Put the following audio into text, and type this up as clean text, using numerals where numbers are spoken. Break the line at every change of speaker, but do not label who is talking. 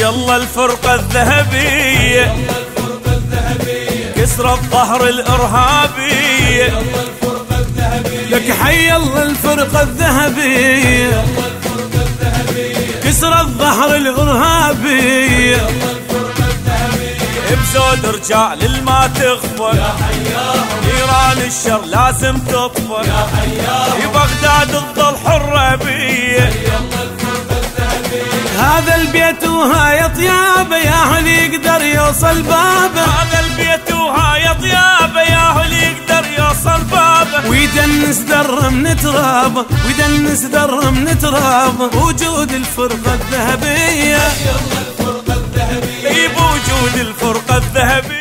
يلا الفرقة الذهبية كسرت ظهر الإرهابية لك حي الله الفرقة الذهبية كسرت ظهر الإرهابية بزود رجال الما تخفى نيران الشر لازم تطفى في بغداد تظل حرة بيه هذا البيت وهاي طيابه يا هل يقدر يوصل بابه هذا البيت وهاي طيابه يا هل يقدر يوصل بابه ويدنس در من ترابه ويدنس در من ترابه وجود الفرقة الذهبية بوجود الفرقة الذهبية